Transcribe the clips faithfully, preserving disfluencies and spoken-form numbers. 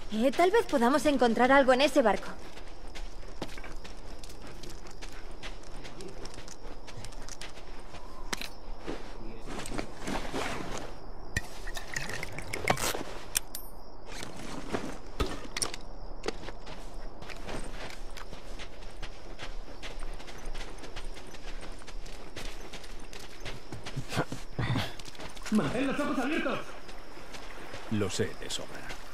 Eh, tal vez podamos encontrar algo en ese barco. ¡Mantén los ojos abiertos! Lo sé de sobra.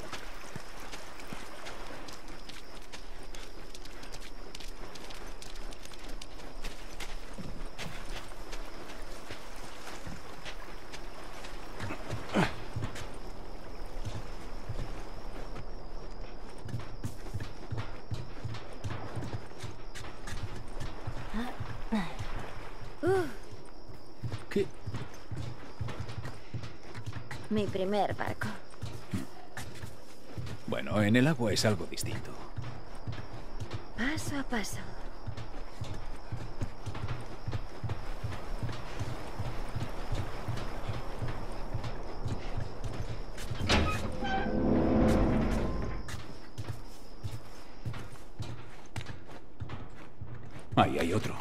¿Qué? Mi primer barco. Bueno, en el agua es algo distinto. Paso a paso. Ahí hay otro.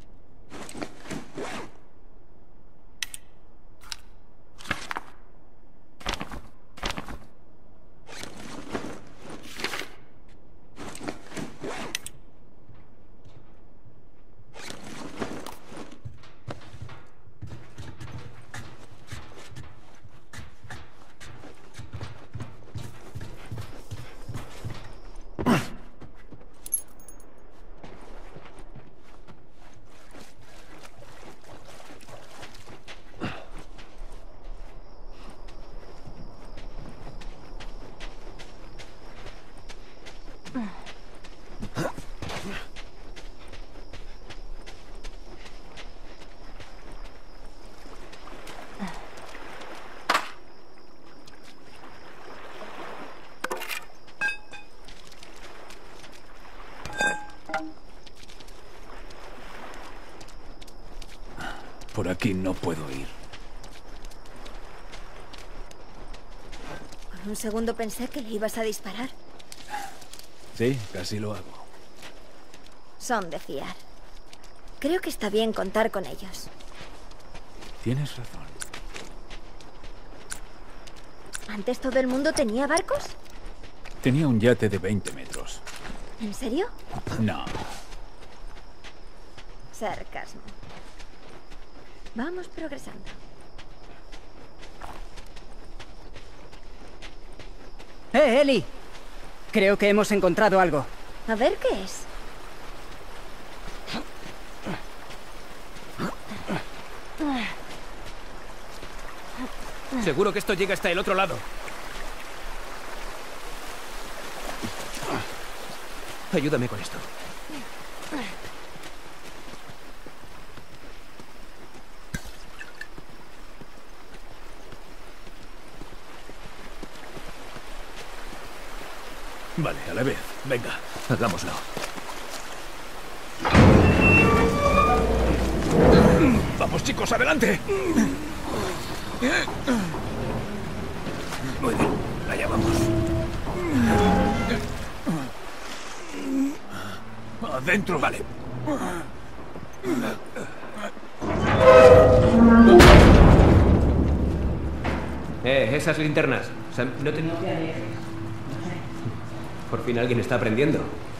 Por aquí no puedo ir. Por un segundo pensé que le ibas a disparar. Sí, casi lo hago. Son de fiar. Creo que está bien contar con ellos. Tienes razón. ¿Antes todo el mundo tenía barcos? Tenía un yate de veinte metros. ¿En serio? No. Sarcasmo. Vamos progresando. ¡Eh, Ellie! Creo que hemos encontrado algo. A ver qué es. Seguro que esto llega hasta el otro lado. Ayúdame con esto. Vale, a la vez. Venga, hagámoslo. Vamos, chicos, adelante. Muy bien, allá vamos. Adentro. Vale. Eh, esas linternas. Sam, no te... Por fin alguien está aprendiendo.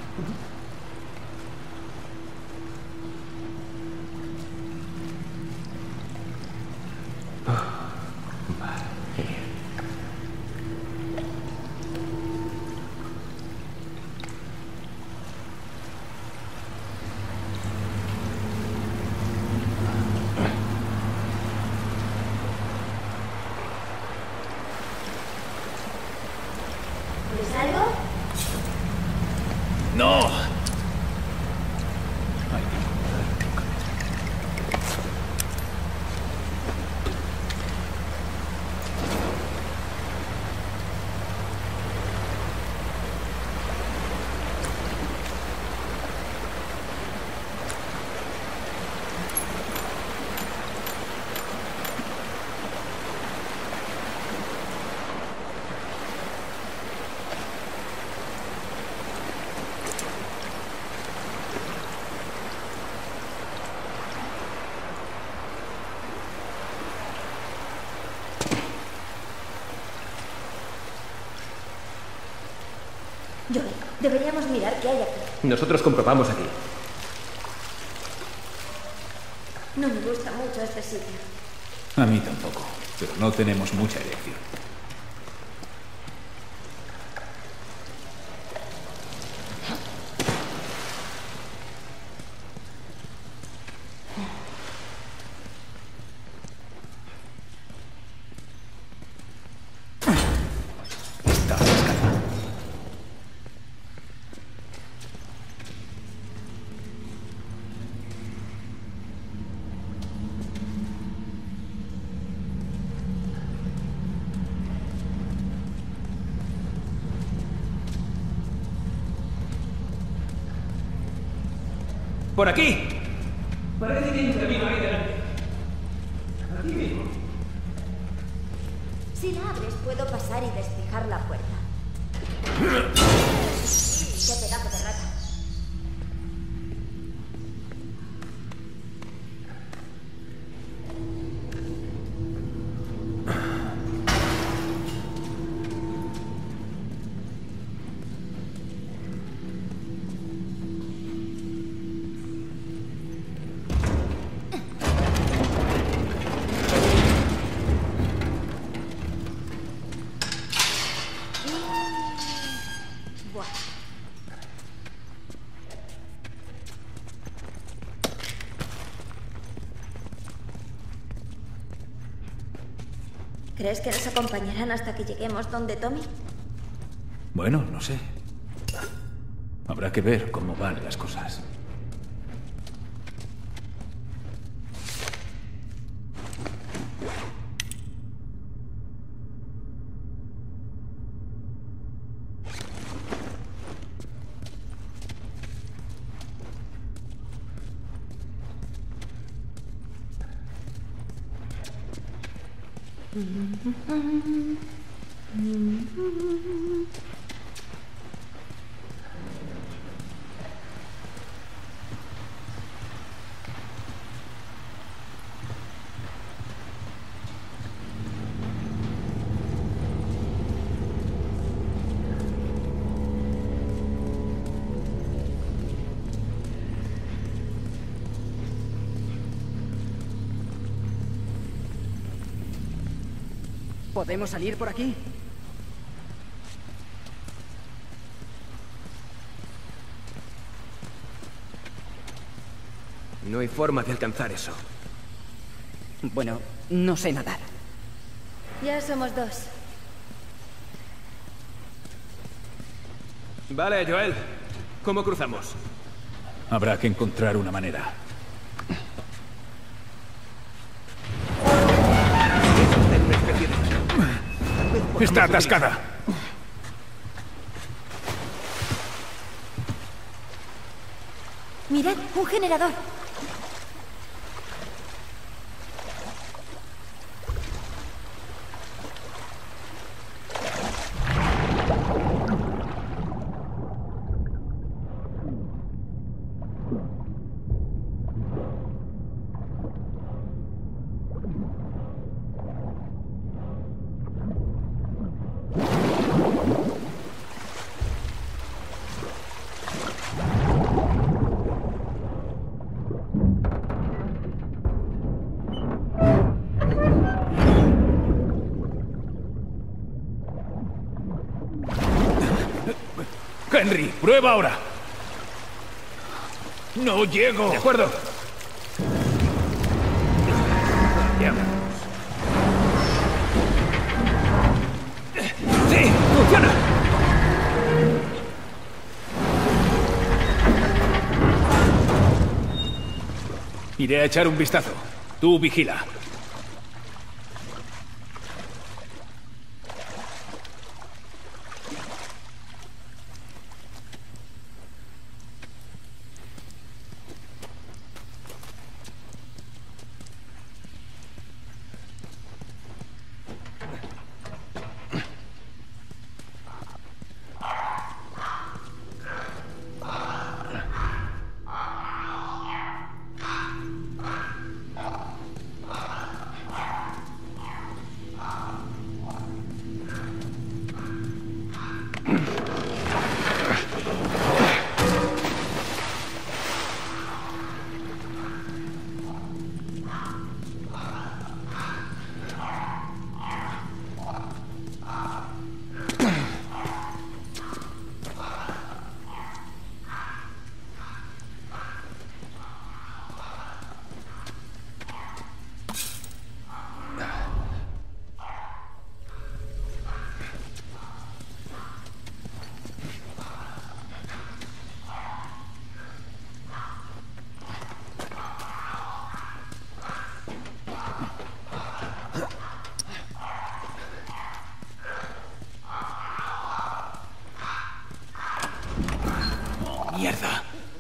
¿Ves algo? ¡No! Joel, deberíamos mirar qué hay aquí. Nosotros comprobamos aquí. No me gusta mucho este sitio. A mí tampoco, pero no tenemos mucha elección. Está atascada. ¡Por aquí! Parece que hay un camino ahí delante. Aquí mismo. Si la abres, puedo pasar y despejar la puerta. ¡Qué pedazo de rata! Buah. ¿Crees que nos acompañarán hasta que lleguemos donde Tommy? Bueno, no sé. Habrá que ver cómo van las cosas. ¿Podemos salir por aquí? No hay forma de alcanzar eso. Bueno, no sé nadar. Ya somos dos. Vale, Joel. ¿Cómo cruzamos? Habrá que encontrar una manera. Está atascada. Mirad, un generador. Henry, prueba ahora. No llego. De acuerdo. Ya. ¡Sí! ¡Funciona! Iré a echar un vistazo. Tú vigila. Mierda.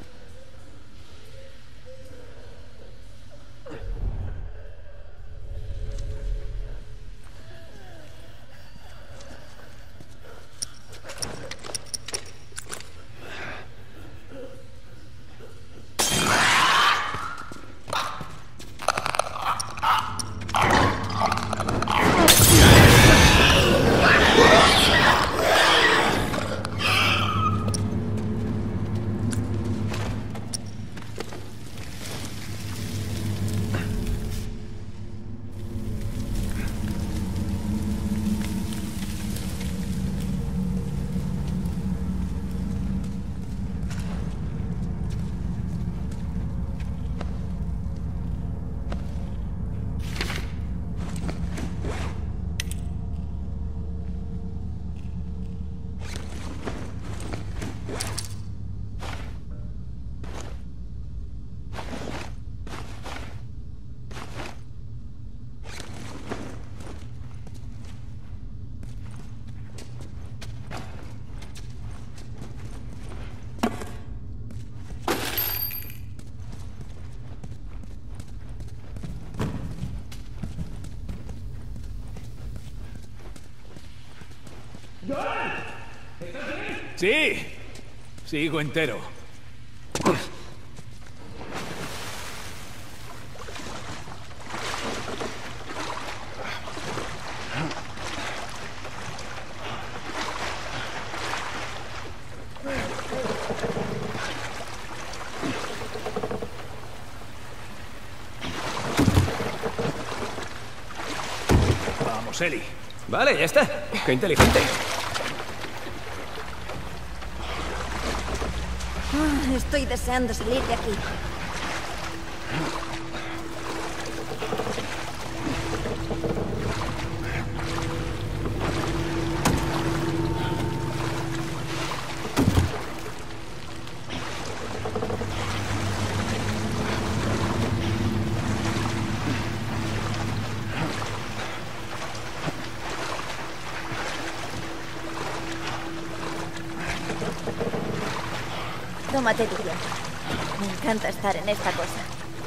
Sí, sigo entero. Vamos, Ellie. Vale, ya está. Qué inteligente. Ah, estoy deseando salir de aquí. Tómate tu tiempo. Me encanta estar en esta cosa.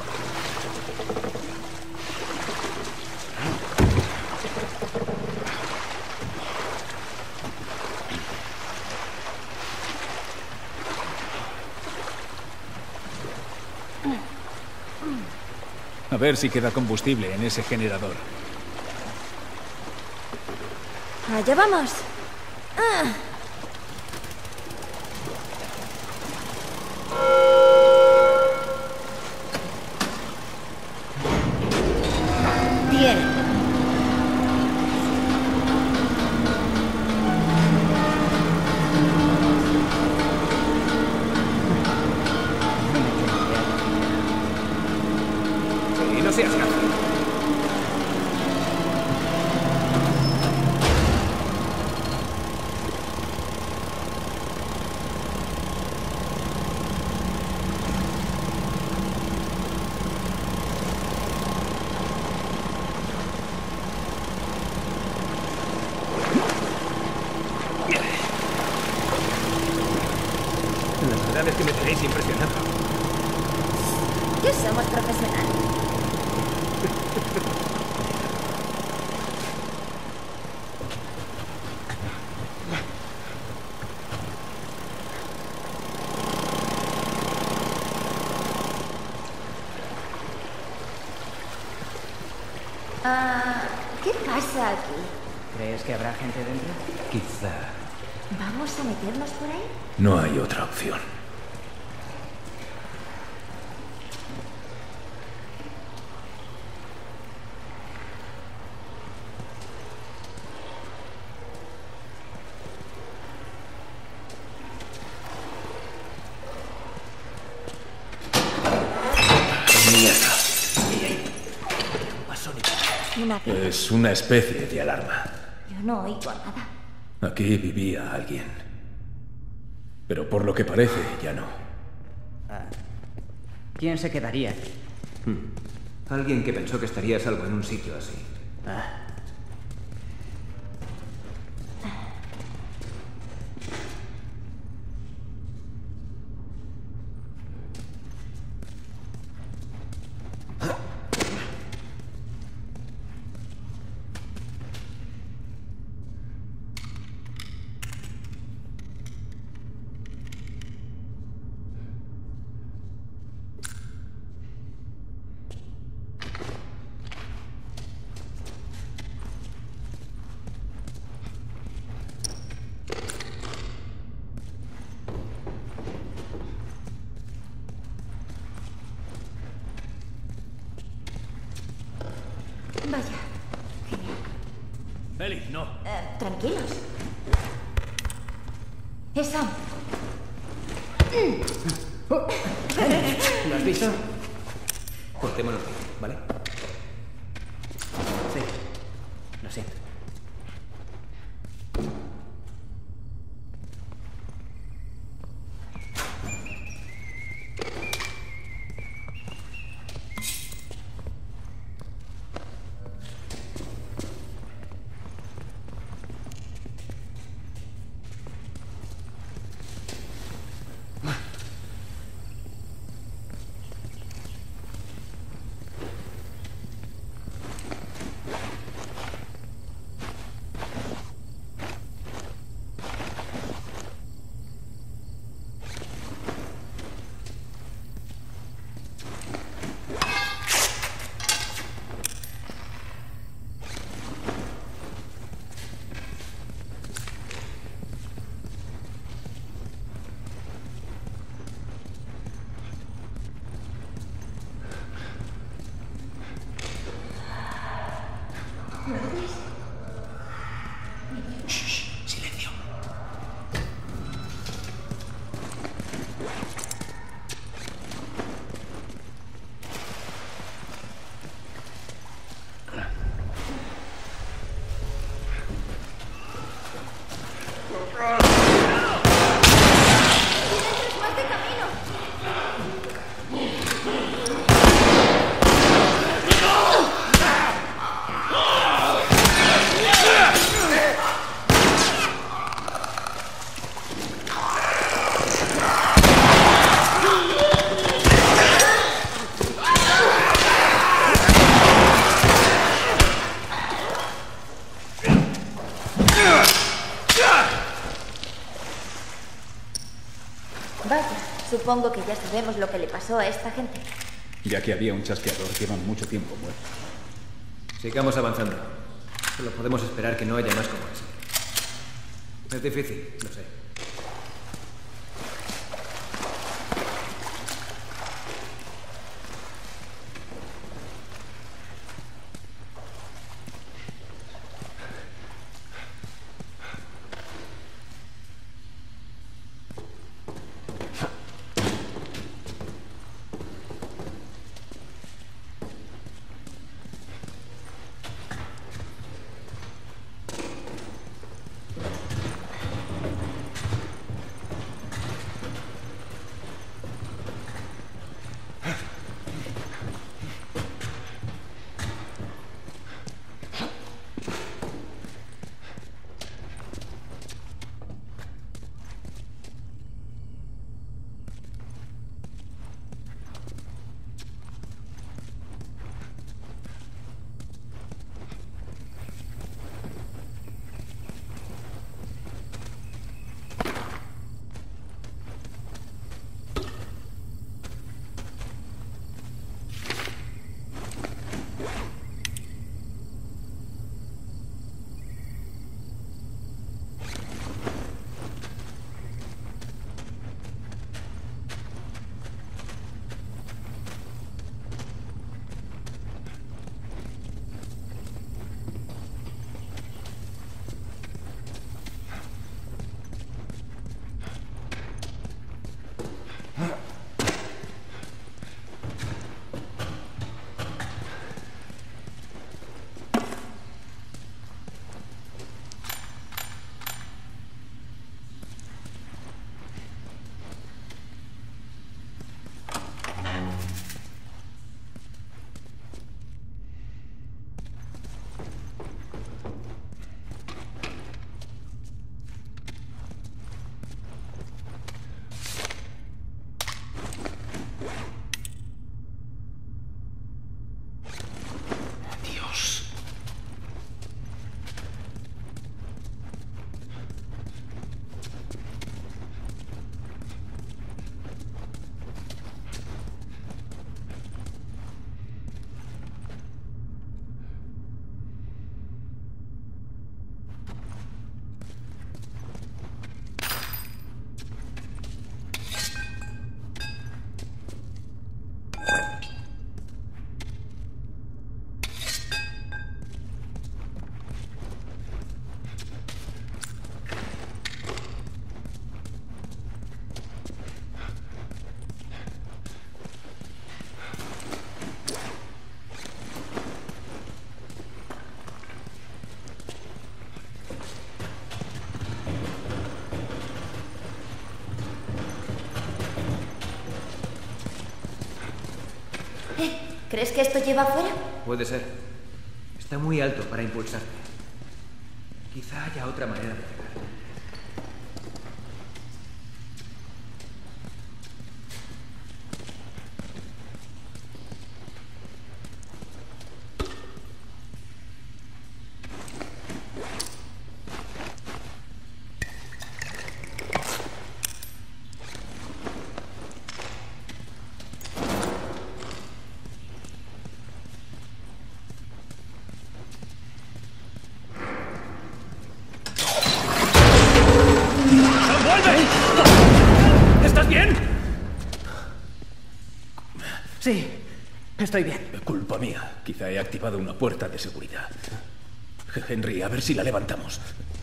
A ver si queda combustible en ese generador. Allá vamos. Ah. Bien. Sí, no seas gato. La verdad es que me tenéis impresionado. ¿Qué somos profesionales? Ah, ¿qué pasa aquí? ¿Crees que habrá gente dentro? Quizá. ¿Vamos a meternos por ahí? No hay otra opción. Una piedra. Es una especie de alarma. Yo no oigo nada. Aquí vivía alguien. Pero por lo que parece, ya no. ¿Quién se quedaría aquí? Alguien que pensó que estaría a salvo en un sitio así. Ah, tranquilos. Es Sam. ¿Lo has visto? Cortémonos, ¿vale? Sí. Lo siento. Vaya, supongo que ya sabemos lo que le pasó a esta gente. Ya que había un chasqueador, llevan mucho tiempo muertos. Sigamos avanzando. Solo podemos esperar que no haya más como eso. Es difícil, lo sé. Eh, ¿crees que esto lleva afuera? Puede ser. Está muy alto para impulsarte. Quizá haya otra manera de llegar. Sí, estoy bien. Culpa mía. Quizá he activado una puerta de seguridad. Henry, a ver si la levantamos.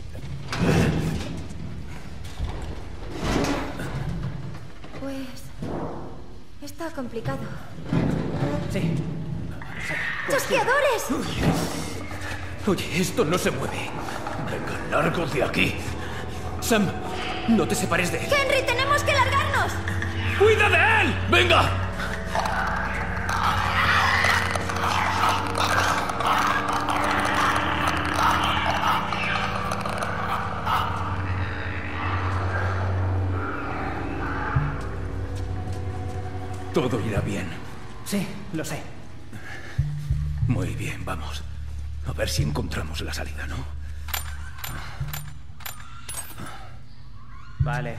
Pues... está complicado. Sí. ¡Chasqueadores! Oye, esto no se mueve. Venga, largo de aquí. Sam, no te separes de él. ¡Henry, tenemos que largarnos! ¡Cuida de él! ¡Venga! Todo irá bien. Sí, lo sé. Muy bien, vamos. A ver si encontramos la salida, ¿no? Vale.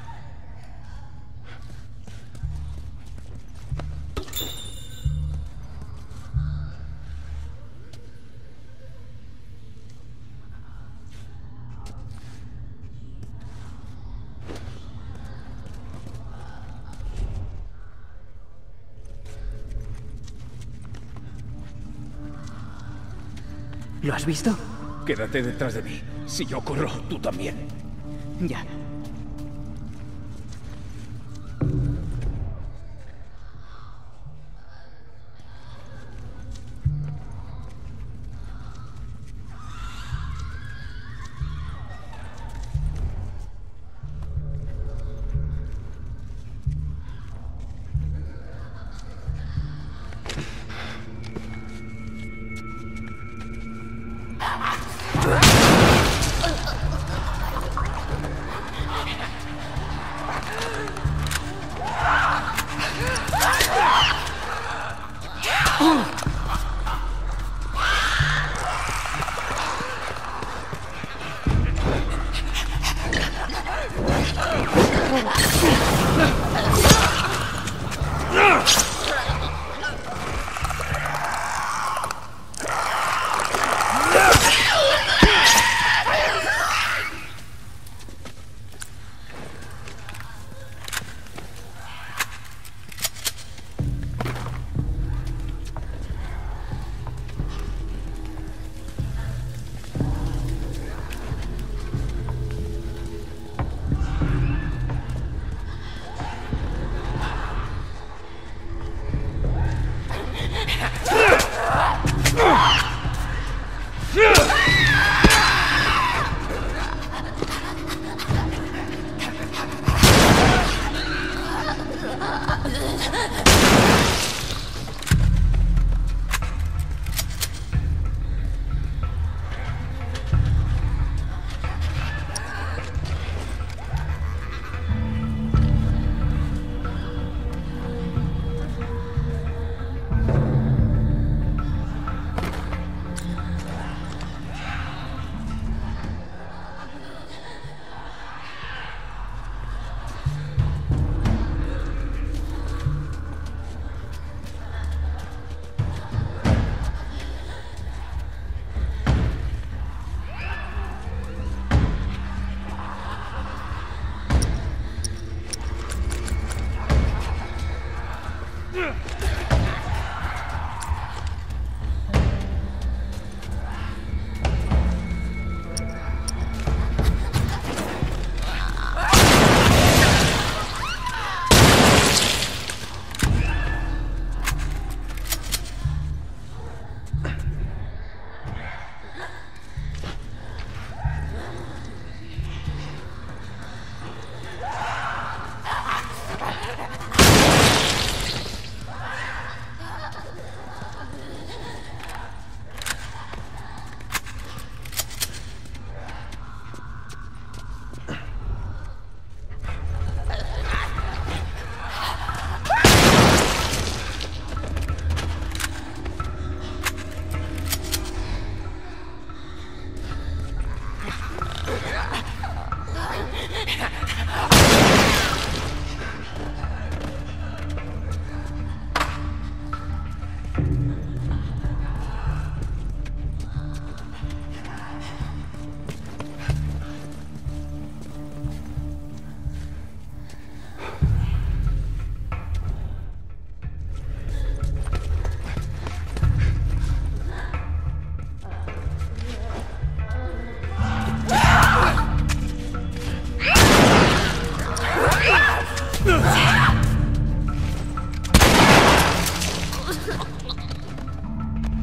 ¿Lo has visto? Quédate detrás de mí. Si yo corro, tú también. Ya.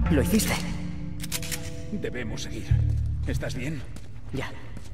Lo hiciste. Debemos seguir. ¿Estás bien? Ya.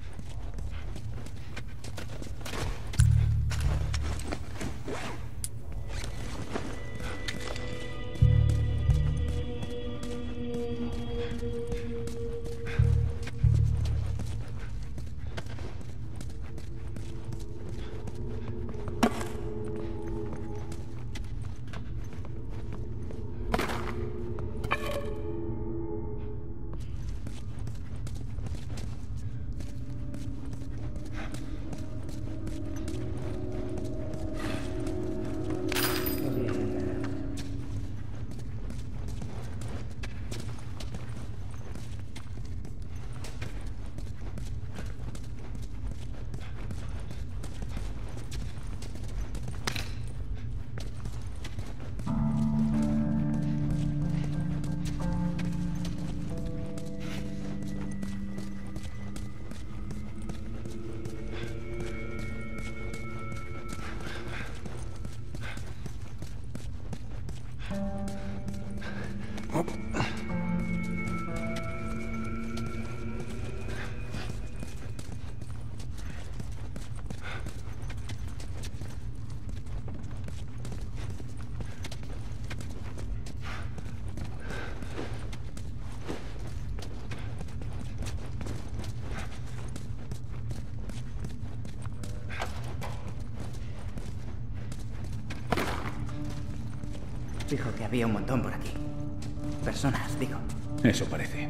Dijo que había un montón por aquí. Personas, digo. Eso parece.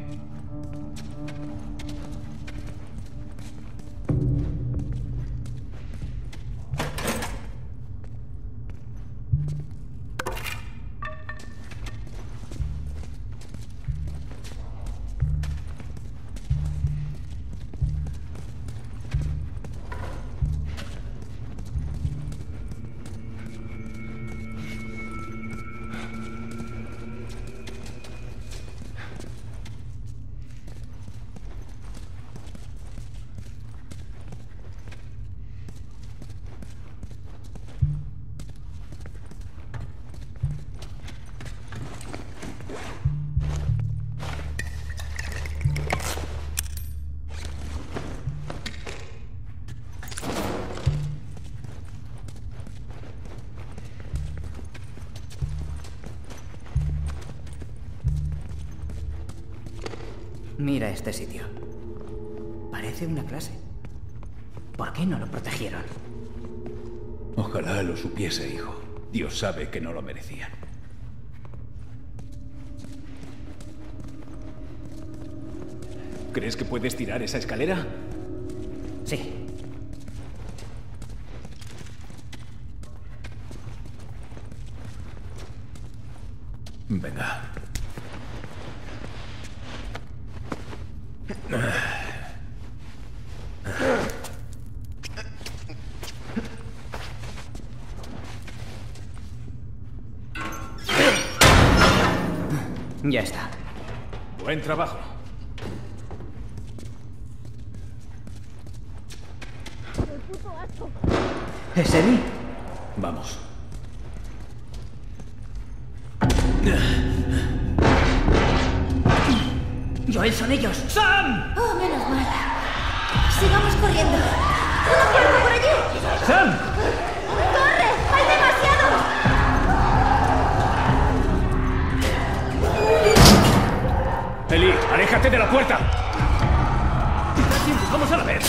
Mira este sitio. Parece una clase. ¿Por qué no lo protegieron? Ojalá lo supiese, hijo. Dios sabe que no lo merecían. ¿Crees que puedes tirar esa escalera? Sí. Venga. Ya está. Buen trabajo. ¿Es Ellie? Vamos. Joel, son ellos. ¡Sam! Oh, menos mal. Sigamos corriendo. ¡Una puerta por allí! ¡Sam! ¡Corre! ¡Hay demasiados! Eli, aléjate de la puerta. Casi empujamos a la vez.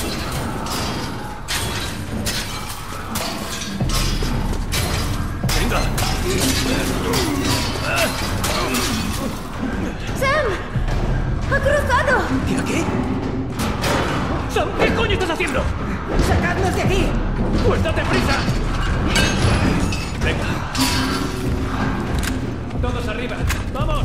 Venga. ¡Sam! ¡Ha cruzado! ¿Qué aquí? Sam, ¿qué coño estás haciendo? ¡Sacadnos de aquí! ¡Pues date prisa! Venga. Todos arriba. ¡Vamos!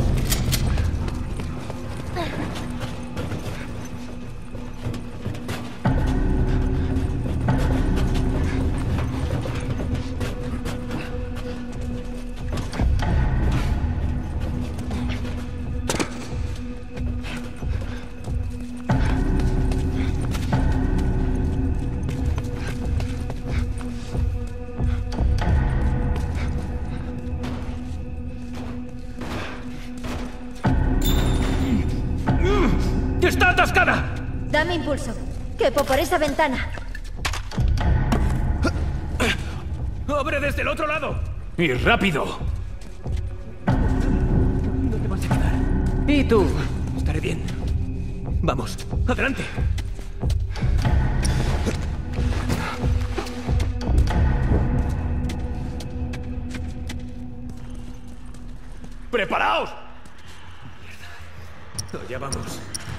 Dame impulso. Quepo por esa ventana. ¡Abre desde el otro lado! ¡Y rápido! ¿Dónde vas a quedar? ¿Y tú? Estaré bien. Vamos, adelante. ¡Preparaos! Mierda. Ya vamos.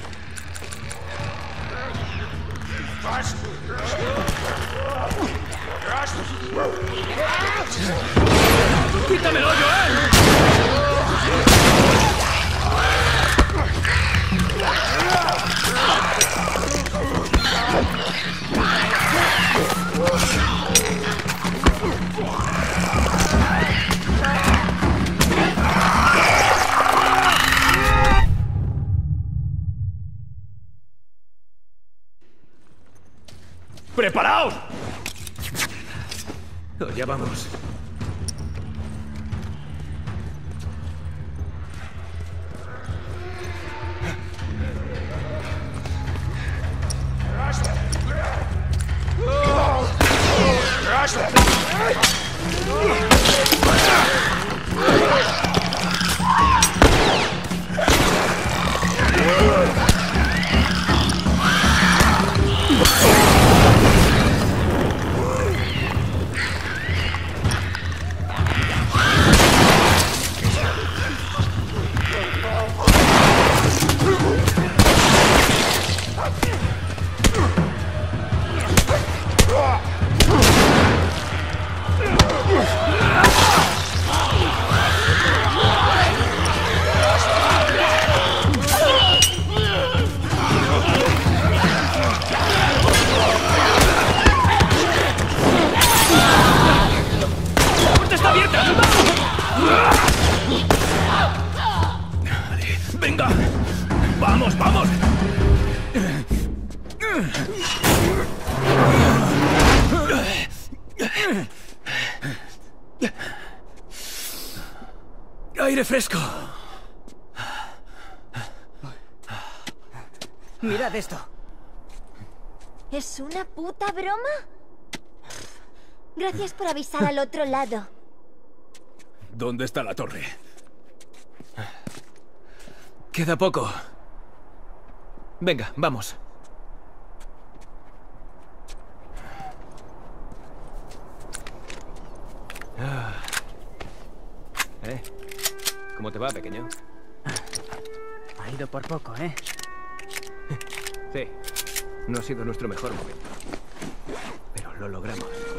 ¡Quítamelo, Joel! ¡Preparaos! Ya vamos. ¡Venga! ¡Vamos, vamos! ¡Aire fresco! Mirad esto. ¿Es una puta broma? Gracias por avisar al otro lado. ¿Dónde está la torre? Queda poco. Venga, vamos. Ah. ¿Eh? ¿Cómo te va, pequeño? Ha ido por poco, ¿eh? Sí. No ha sido nuestro mejor momento. Pero lo logramos.